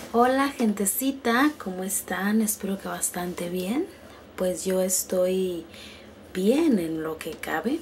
Hola gentecita, ¿cómo están? Espero que bastante bien. Pues yo estoy bien en lo que cabe.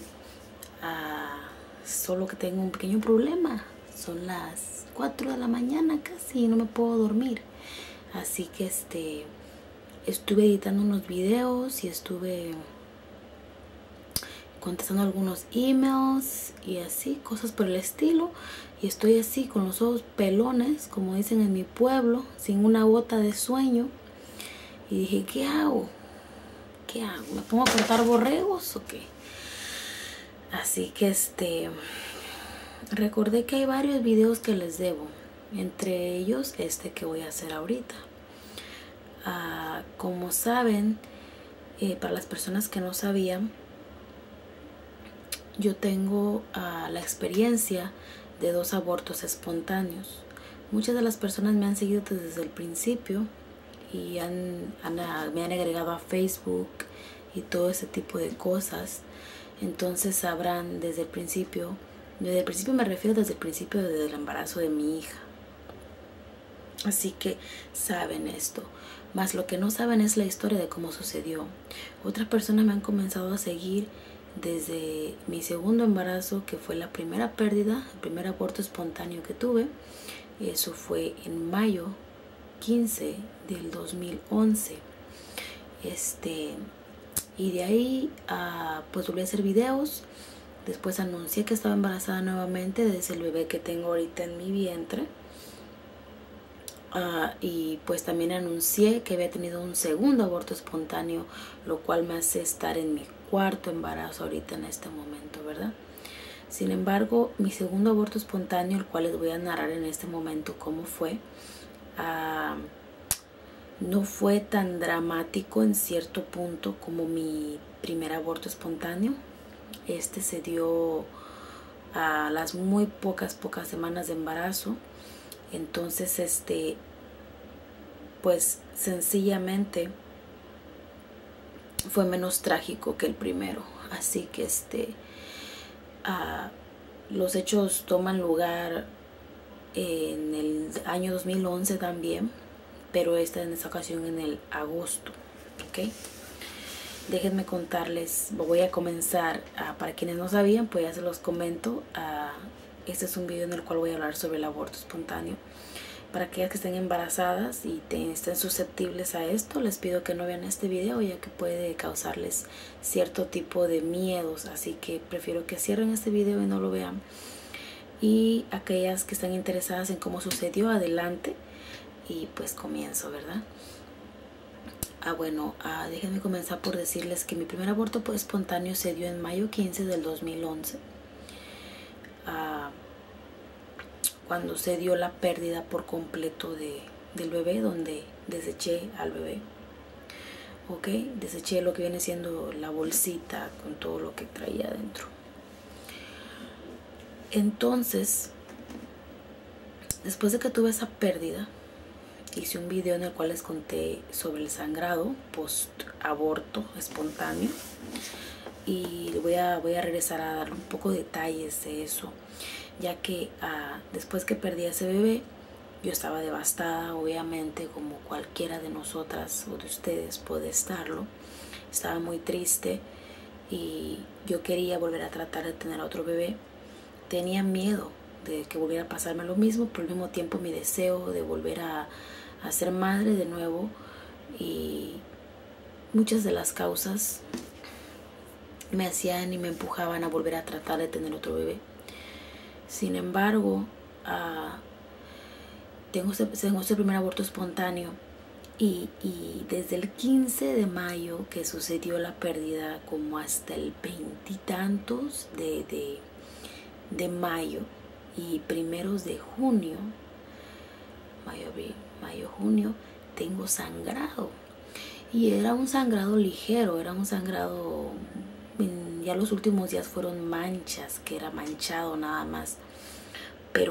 Solo que tengo un pequeño problema. Son las 4 de la mañana casi y no me puedo dormir. Así que estuve editando unos videos y estuve contestando algunos emails y así, cosas por el estilo. Y estoy así con los ojos pelones, como dicen en mi pueblo, sin una gota de sueño. Y dije, ¿qué hago? ¿Qué hago? ¿Me pongo a cortar borregos o qué? Así que recordé que hay varios videos que les debo. Entre ellos este que voy a hacer ahorita. Como saben, para las personas que no sabían, yo tengo la experiencia de 2 abortos espontáneos. Muchas de las personas me han seguido desde el principio y me han agregado a Facebook y todo ese tipo de cosas. Entonces sabrán desde el principio me refiero desde el principio del embarazo de mi hija. Así que saben esto. Más lo que no saben es la historia de cómo sucedió. Otras personas me han comenzado a seguir desde mi segundo embarazo, que fue la primera pérdida, el primer aborto espontáneo que tuve. Eso fue en mayo 15 del 2011. Y de ahí pues volví a hacer videos. Después anuncié que estaba embarazada nuevamente desde el bebé que tengo ahorita en mi vientre. Y pues también anuncié que había tenido un segundo aborto espontáneo, lo cual me hace estar en mi cuarto embarazo ahorita en este momento, ¿verdad? Sin embargo, mi segundo aborto espontáneo, el cual les voy a narrar en este momento cómo fue, no fue tan dramático en cierto punto como mi primer aborto espontáneo. Se dio a las muy pocas semanas de embarazo. Entonces pues sencillamente fue menos trágico que el primero. Así que los hechos toman lugar en el año 2011 también, pero en esta ocasión en el agosto. ¿Ok? Déjenme contarles, voy a comenzar, para quienes no sabían, pues ya se los comento. Este es un video en el cual voy a hablar sobre el aborto espontáneo. Para aquellas que estén embarazadas y estén susceptibles a esto, les pido que no vean este video, ya que puede causarles cierto tipo de miedos. Así que prefiero que cierren este video y no lo vean. Y aquellas que están interesadas en cómo sucedió, adelante. Y pues comienzo, ¿verdad? Déjenme comenzar por decirles que mi primer aborto espontáneo se dio en mayo 15 del 2011. Cuando se dio la pérdida por completo del bebé, donde deseché al bebé. Ok, deseché lo que viene siendo la bolsita con todo lo que traía adentro. Entonces, después de que tuve esa pérdida, hice un video en el cual les conté sobre el sangrado post aborto espontáneo, y voy a regresar a dar un poco de detalles de eso, ya que después que perdí a ese bebé, yo estaba devastada, obviamente, como cualquiera de nosotras o de ustedes puede estarlo. Estaba muy triste y yo quería volver a tratar de tener otro bebé. Tenía miedo de que volviera a pasarme lo mismo, pero al mismo tiempo mi deseo de volver a ser madre de nuevo, y muchas de las causas me hacían y me empujaban a volver a tratar de tener otro bebé. Sin embargo, tengo este primer aborto espontáneo y desde el 15 de mayo que sucedió la pérdida, como hasta el 20 y tantos de mayo y primeros de junio, mayo, junio, tengo sangrado. Y era un sangrado ligero, era un sangrado, ya los últimos días fueron manchas, que era manchado nada más. Pero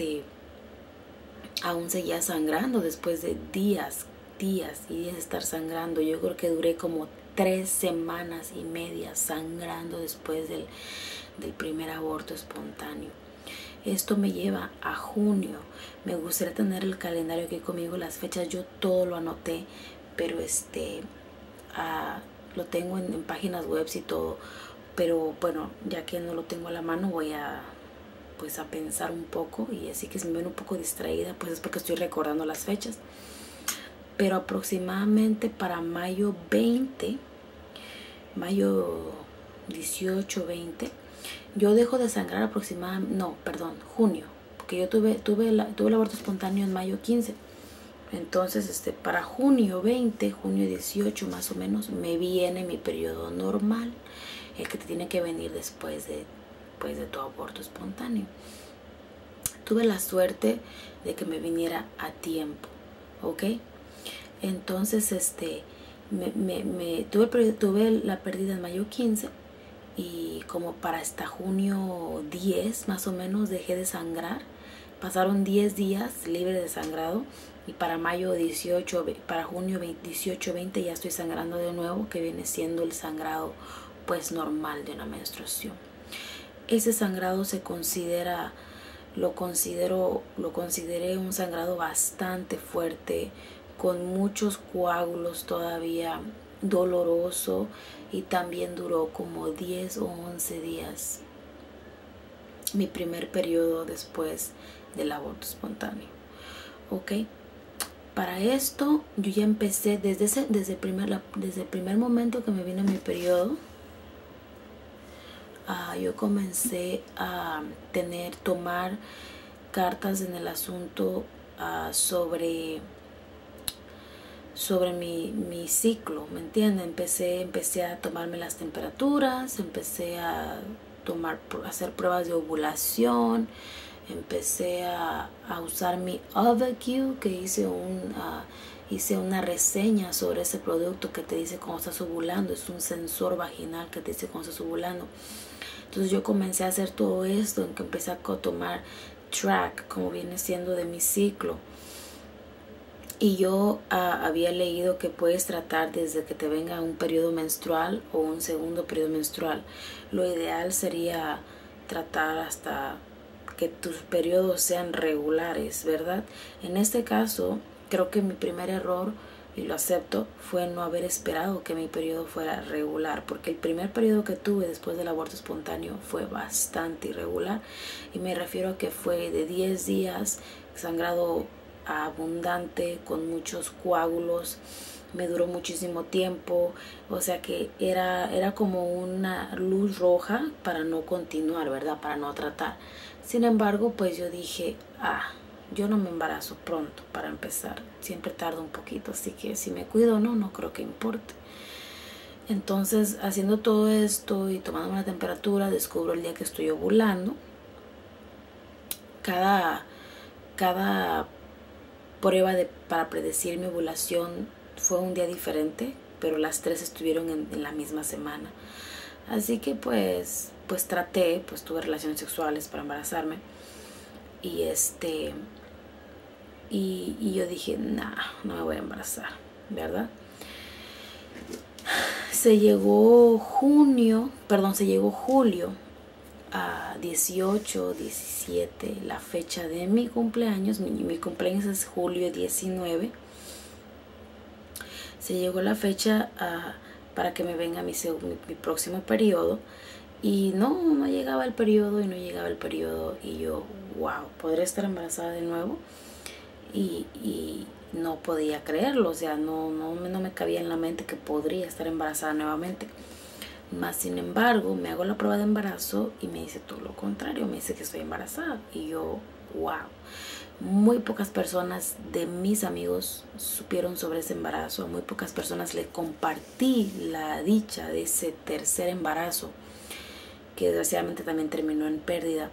aún seguía sangrando después de días y días de estar sangrando. Yo creo que duré como 3 semanas y media sangrando después del primer aborto espontáneo. Esto me lleva a junio. Me gustaría tener el calendario aquí conmigo, las fechas, yo todo lo anoté, pero lo tengo en páginas web y todo. Pero bueno, ya que no lo tengo a la mano, voy a pues a pensar un poco, y así que si me ven un poco distraída, pues es porque estoy recordando las fechas. Pero aproximadamente para mayo 20, mayo 18, 20, yo dejo de sangrar aproximadamente, no, perdón, junio, porque yo tuve el aborto espontáneo en mayo 15. Entonces, para junio 20, junio 18 más o menos, me viene mi periodo normal, el que te tiene que venir después de tu aborto espontáneo. Tuve la suerte de que me viniera a tiempo, ¿ok? Entonces, tuve la pérdida en mayo 15, y como para hasta junio 10 más o menos dejé de sangrar. Pasaron 10 días libre de sangrado, y para mayo 18, para junio 18, 20 ya estoy sangrando de nuevo, que viene siendo el sangrado pues normal de una menstruación. Ese sangrado lo consideré un sangrado bastante fuerte, con muchos coágulos todavía, doloroso, y también duró como 10 o 11 días mi primer periodo después del aborto espontáneo. Ok, para esto yo ya empecé desde el primer momento que me vino mi periodo. Yo comencé a tomar cartas en el asunto sobre mi ciclo, ¿me entienden? Empecé a tomarme las temperaturas, empecé a hacer pruebas de ovulación, empecé a usar mi OvaQ, que hice una reseña sobre ese producto que te dice cuando estás ovulando. Es un sensor vaginal que te dice cuando estás ovulando. Entonces yo comencé a hacer todo esto, en que empecé a tomar track, como viene siendo, de mi ciclo. Y yo había leído que puedes tratar desde que te venga un periodo menstrual o un segundo periodo menstrual. Lo ideal sería tratar hasta que tus periodos sean regulares, ¿verdad? En este caso, creo que mi primer error, y lo acepto, fue no haber esperado que mi periodo fuera regular, porque el primer periodo que tuve después del aborto espontáneo fue bastante irregular, y me refiero a que fue de 10 días, sangrado abundante, con muchos coágulos, me duró muchísimo tiempo, o sea que era como una luz roja para no continuar, ¿verdad? Para no tratar. Sin embargo, pues yo dije, yo no me embarazo pronto, para empezar, siempre tardo un poquito, así que si me cuido o no creo que importe. Entonces, haciendo todo esto y tomando una temperatura, descubro el día que estoy ovulando. Cada prueba para predecir mi ovulación fue un día diferente, pero las 3 estuvieron en la misma semana. Así que pues traté, tuve relaciones sexuales para embarazarme, y y yo dije, no me voy a embarazar, ¿verdad? Se llegó julio a 18, 17, la fecha de mi cumpleaños. Mi cumpleaños es julio 19. Se llegó la fecha para que me venga mi próximo periodo, y no llegaba el periodo, y yo, wow, ¿podré estar embarazada de nuevo? Y no podía creerlo, o sea, no me cabía en la mente que podría estar embarazada nuevamente. Más sin embargo, me hago la prueba de embarazo y me dice todo lo contrario, me dice que estoy embarazada, y yo, wow. Muy pocas personas de mis amigos supieron sobre ese embarazo. A muy pocas personas le compartí la dicha de ese tercer embarazo, que desgraciadamente también terminó en pérdida.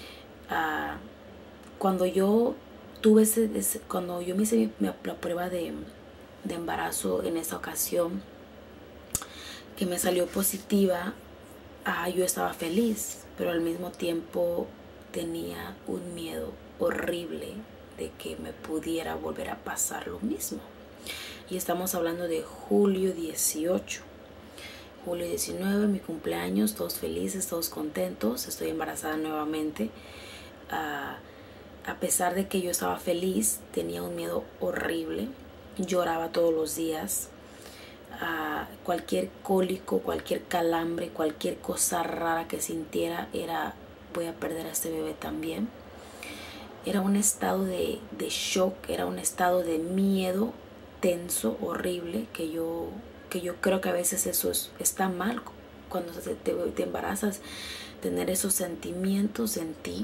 Cuando yo cuando yo me hice la prueba de embarazo en esa ocasión, que me salió positiva, yo estaba feliz, pero al mismo tiempo tenía un miedo horrible de que me pudiera volver a pasar lo mismo. Y estamos hablando de julio 18. Julio 19, mi cumpleaños, todos felices, todos contentos, estoy embarazada nuevamente. A pesar de que yo estaba feliz, tenía un miedo horrible. Lloraba todos los días. Cualquier cólico, cualquier calambre, cualquier cosa rara que sintiera era, voy a perder a este bebé también. Era un estado de shock, era un estado de miedo tenso, horrible, que yo creo que a veces eso está mal cuando te embarazas, tener esos sentimientos en ti.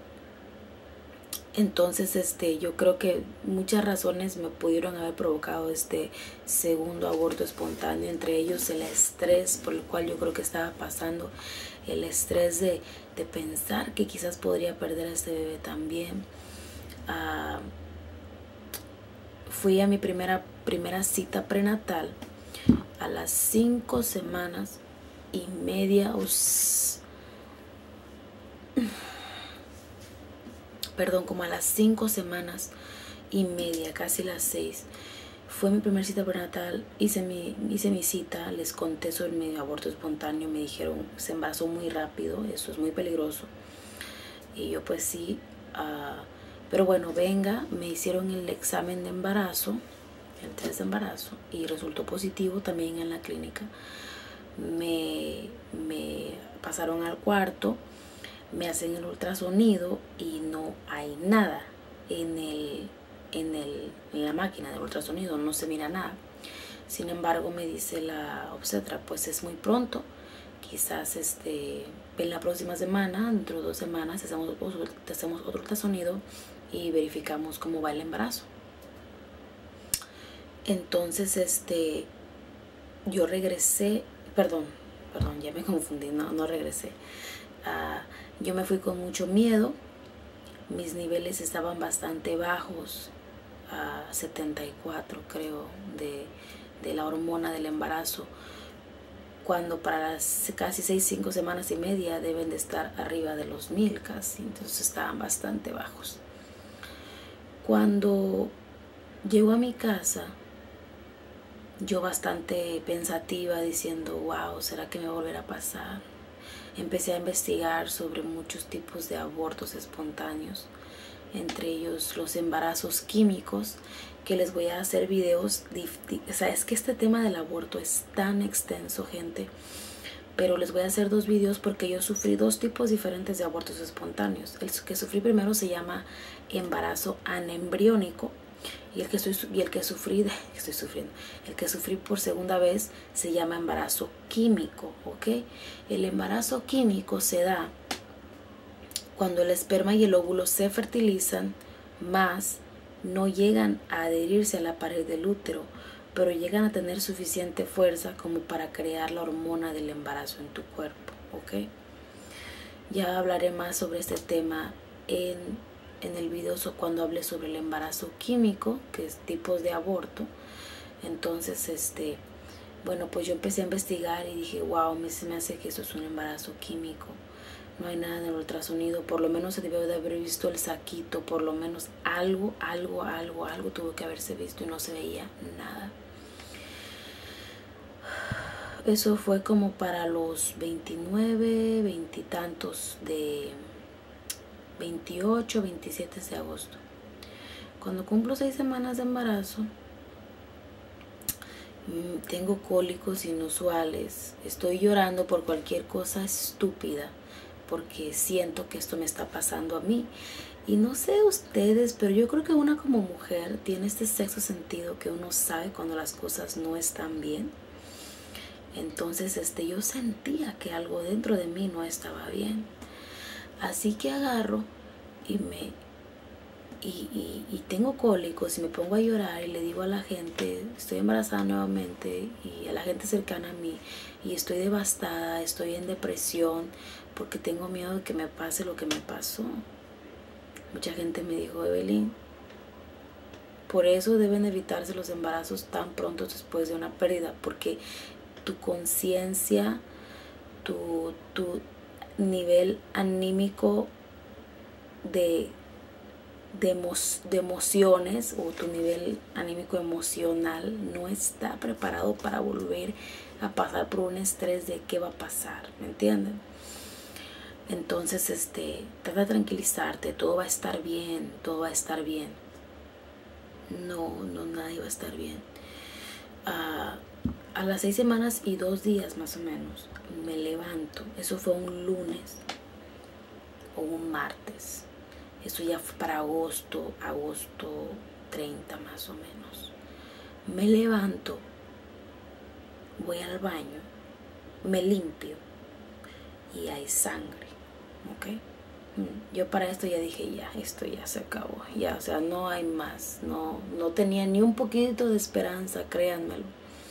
Entonces yo creo que muchas razones me pudieron haber provocado este segundo aborto espontáneo, entre ellos el estrés por el cual yo creo que estaba pasando, el estrés de pensar que quizás podría perder a este bebé también. Fui a mi primera cita prenatal a las 5 semanas y media, como a las 5 semanas y media, casi las 6. Fue mi primera cita prenatal, hice mi cita, les conté sobre mi aborto espontáneo, me dijeron, se embarazó muy rápido, eso es muy peligroso. Y yo pues sí, pero bueno, venga, me hicieron el examen de embarazo, el test de embarazo, y resultó positivo también en la clínica. Me pasaron al cuarto, me hacen el ultrasonido y no hay nada en la máquina del ultrasonido, no se mira nada. Sin embargo, me dice la obstetra, pues es muy pronto, quizás en la próxima semana, dentro de 2 semanas, te hacemos otro ultrasonido y verificamos cómo va el embarazo. Entonces, yo regresé, perdón, ya me confundí, no regresé. Yo me fui con mucho miedo, mis niveles estaban bastante bajos, 74 creo, de la hormona del embarazo, cuando para las casi 5 semanas y media deben de estar arriba de los 1000 casi, entonces estaban bastante bajos. Cuando llego a mi casa, yo bastante pensativa, diciendo, wow, ¿será que me va a volver a pasar? Empecé a investigar sobre muchos tipos de abortos espontáneos, entre ellos los embarazos químicos, que les voy a hacer videos. O sea, es que este tema del aborto es tan extenso, gente, pero les voy a hacer 2 videos porque yo sufrí 2 tipos diferentes de abortos espontáneos. El que sufrí primero se llama embarazo anembriónico, y el que sufrí por segunda vez se llama embarazo químico, ¿ok? El embarazo químico se da cuando el esperma y el óvulo se fertilizan, más no llegan a adherirse a la pared del útero, pero llegan a tener suficiente fuerza como para crear la hormona del embarazo en tu cuerpo, ¿ok? Ya hablaré más sobre este tema en el video cuando hablé sobre el embarazo químico, que es tipos de aborto. Entonces, bueno, pues yo empecé a investigar y dije, wow, se me hace que eso es un embarazo químico. No hay nada en el ultrasonido, por lo menos se debió de haber visto el saquito, por lo menos algo tuvo que haberse visto y no se veía nada. Eso fue como para los 29, 20 y tantos de 28, 27 de agosto. Cuando cumplo 6 semanas de embarazo, tengo cólicos inusuales, estoy llorando por cualquier cosa estúpida, porque siento que esto me está pasando a mí. Y no sé ustedes, pero yo creo que una como mujer tiene este sexto sentido que uno sabe cuando las cosas no están bien. Entonces yo sentía que algo dentro de mí no estaba bien. Así que agarro y tengo cólicos y me pongo a llorar y le digo a la gente, estoy embarazada nuevamente, y a la gente cercana a mí, y estoy devastada, estoy en depresión porque tengo miedo de que me pase lo que me pasó. Mucha gente me dijo, Evelyn, por eso deben evitarse los embarazos tan pronto después de una pérdida, porque tu conciencia, tu nivel anímico de emociones, o tu nivel anímico emocional no está preparado para volver a pasar por un estrés de qué va a pasar, ¿me entienden? Entonces, trata de tranquilizarte, todo va a estar bien, todo va a estar bien. No, nadie va a estar bien. A las 6 semanas y 2 días más o menos, me levanto. Eso fue un lunes o un martes. Eso ya fue para agosto 30 más o menos. Me levanto, voy al baño, me limpio y hay sangre, ¿ok? Yo para esto ya dije, ya, esto ya se acabó, ya, o sea, no hay más, no tenía ni un poquito de esperanza, créanmelo.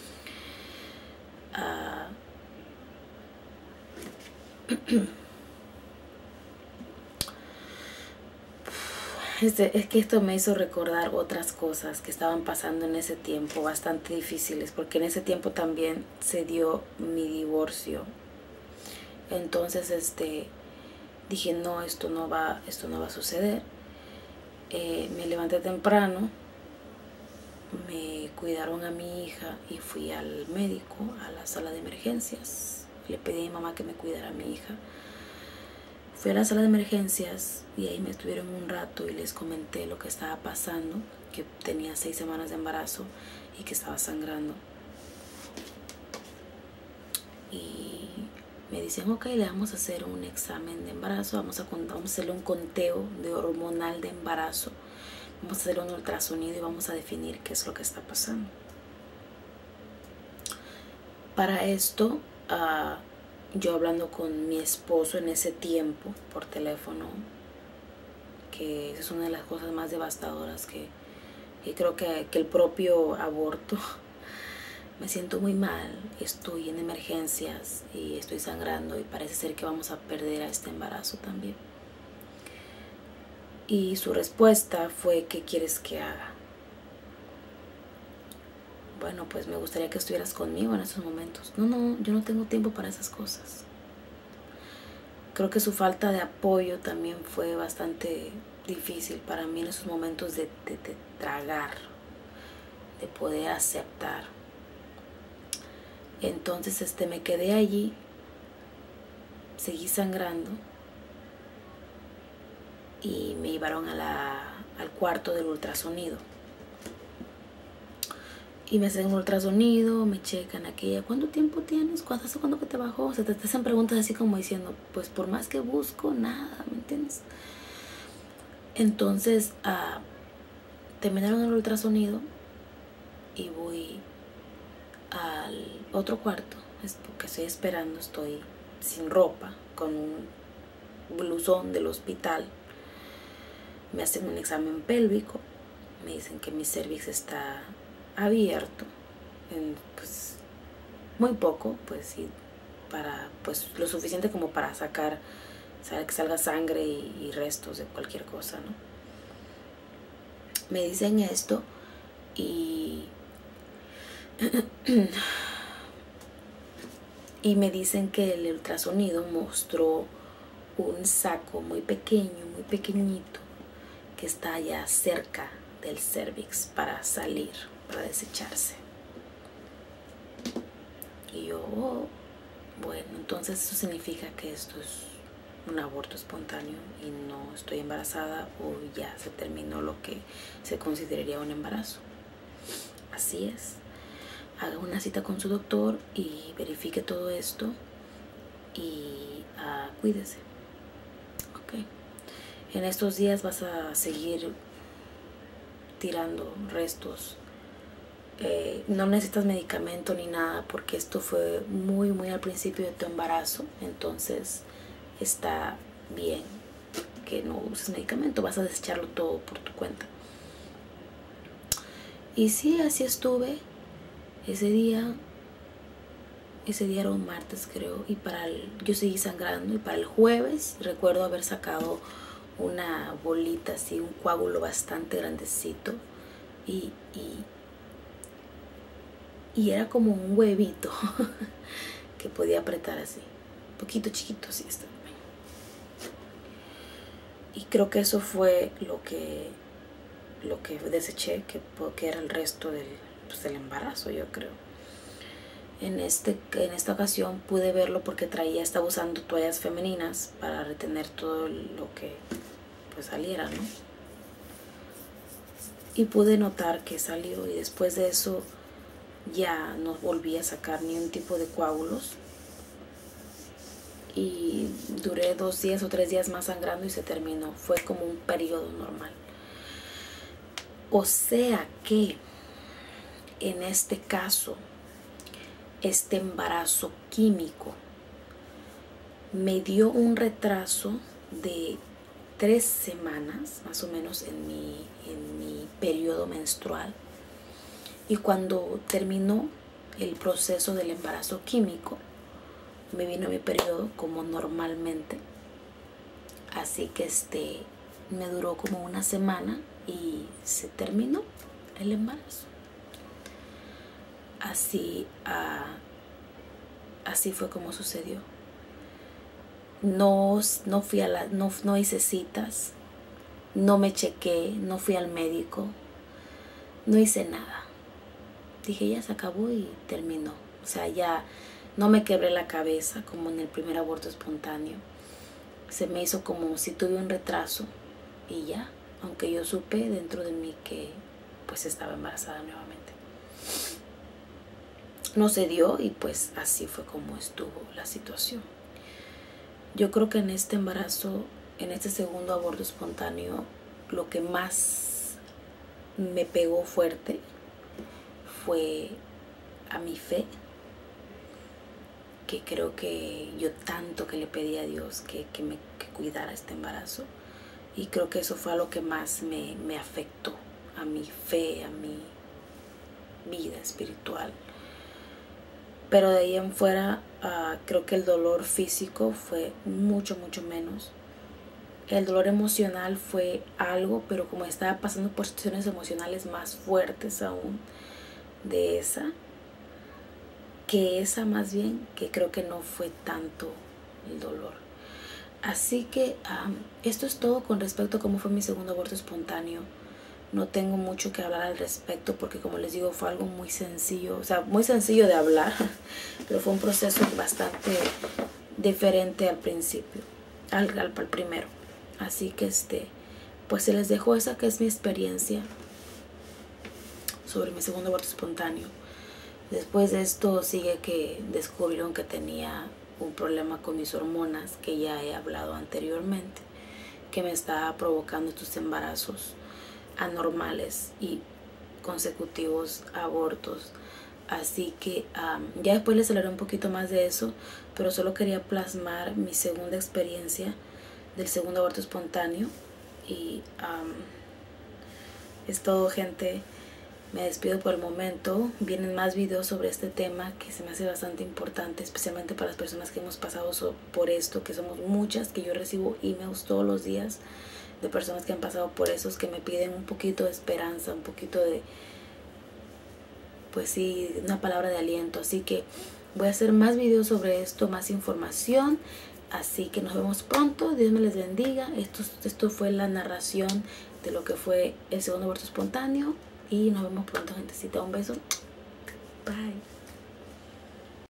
Es que esto me hizo recordar otras cosas que estaban pasando en ese tiempo, bastante difíciles, porque en ese tiempo también se dio mi divorcio. Entonces, dije, no, esto no va a suceder. Me levanté temprano, me cuidaron a mi hija y fui al médico, a la sala de emergencias. Le pedí a mi mamá que me cuidara a mi hija. Fui a la sala de emergencias y ahí me estuvieron un rato y les comenté lo que estaba pasando, que tenía 6 semanas de embarazo y que estaba sangrando. Y me dicen, ok, le vamos a hacer un examen de embarazo, vamos a hacerle un conteo de hormonal de embarazo, vamos a hacerle un ultrasonido y vamos a definir qué es lo que está pasando. Para esto, yo hablando con mi esposo en ese tiempo por teléfono, que es una de las cosas más devastadoras que creo que el propio aborto. Me siento muy mal, estoy en emergencias y estoy sangrando y parece ser que vamos a perder a este embarazo también. Y su respuesta fue, ¿qué quieres que haga? Bueno, pues me gustaría que estuvieras conmigo en esos momentos. No, yo no tengo tiempo para esas cosas. Creo que su falta de apoyo también fue bastante difícil para mí en esos momentos de tragar, de poder aceptar. Entonces me quedé allí, seguí sangrando y me llevaron al cuarto del ultrasonido. Y me hacen un ultrasonido, me checan aquella, ¿cuánto tiempo tienes? ¿Cuándo que te bajó? O sea, te hacen preguntas así como diciendo, pues por más que busco, nada, ¿me entiendes? Entonces, terminaron el ultrasonido y voy al otro cuarto, es porque estoy esperando, estoy sin ropa, con un blusón del hospital. Me hacen un examen pélvico, me dicen que mi cervix está abierto, pues muy poco, pues sí, para, pues lo suficiente como para sacar, que salga sangre y restos de cualquier cosa, ¿no? Me dicen esto y me dicen que el ultrasonido mostró un saco muy pequeño, muy pequeñito, que está ya cerca del cervix para salir, para desecharse. Y yo, bueno, entonces eso significa que esto es un aborto espontáneo y no estoy embarazada, o ya se terminó lo que se consideraría un embarazo. Así es. Haga una cita con su doctor y verifique todo esto y cuídese. Ok. En estos días vas a seguir tirando restos. No necesitas medicamento ni nada, porque esto fue muy al principio de tu embarazo. Entonces está bien que no uses medicamento, vas a desecharlo todo por tu cuenta. Y sí, así estuve. Ese día era un martes, creo, y yo seguí sangrando, y para el jueves recuerdo haber sacado una bolita así, un coágulo bastante grandecito, y era como un huevito que podía apretar así, un poquito chiquito así está. Y creo que eso fue lo que deseché, que era el resto del embarazo, yo creo. En esta ocasión pude verlo porque estaba usando toallas femeninas para retener todo lo que pues saliera, ¿no? Y pude notar que salió, y después de eso ya no volví a sacar ni un tipo de coágulos. Y duré 2 días o 3 días más sangrando y se terminó. Fue como un periodo normal. O sea que en este caso, este embarazo químico me dio un retraso de 3 semanas más o menos en mi periodo menstrual. Y cuando terminó el proceso del embarazo químico, me vino mi periodo como normalmente. Así que me duró como una semana y se terminó el embarazo. Así fue como sucedió. No fui no hice citas, no me chequé, no fui al médico, no hice nada. Dije, ya se acabó y terminó. O sea, ya no me quebré la cabeza como en el primer aborto espontáneo. Se me hizo como si tuve un retraso y ya, aunque yo supe dentro de mí que pues estaba embarazada nuevamente. No se dio y pues así fue como estuvo la situación. Yo creo que en este embarazo, en este segundo aborto espontáneo, lo que más me pegó fuerte fue a mi fe, que creo que yo tanto que le pedí a Dios que cuidara este embarazo, y creo que eso fue a lo que más me afectó, a mi fe, a mi vida espiritual. Pero de ahí en fuera, creo que el dolor físico fue mucho menos. El dolor emocional fue algo, pero como estaba pasando por situaciones emocionales más fuertes aún de esa más bien, que creo que no fue tanto el dolor. Así que esto es todo con respecto a cómo fue mi segundo aborto espontáneo. No tengo mucho que hablar al respecto porque, como les digo, fue algo muy sencillo, o sea, muy sencillo de hablar, pero fue un proceso bastante diferente al principio, al primero. Así que pues se les dejo esa que es mi experiencia sobre mi segundo aborto espontáneo. Después de esto sigue que descubrieron que tenía un problema con mis hormonas, que ya he hablado anteriormente, que me estaba provocando estos embarazos anormales y consecutivos abortos. Así que ya después les hablaré un poquito más de eso, pero solo quería plasmar mi segunda experiencia del segundo aborto espontáneo. Y es todo, gente. Me despido por el momento. Vienen más videos sobre este tema que se me hace bastante importante, especialmente para las personas que hemos pasado por esto, que somos muchas, que yo recibo emails todos los días de personas que han pasado por eso, que me piden un poquito de esperanza, un poquito de, pues sí, una palabra de aliento. Así que voy a hacer más videos sobre esto, más información. Así que nos vemos pronto. Dios me les bendiga. Esto fue la narración de lo que fue el segundo aborto espontáneo. Y nos vemos pronto, gentecita. Un beso. Bye.